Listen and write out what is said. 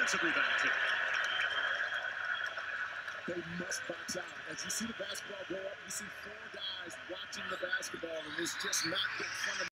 offensive rebound, too. They must box out. As you see the basketball go up, you see 4 guys watching the basketball, and it's just not in front of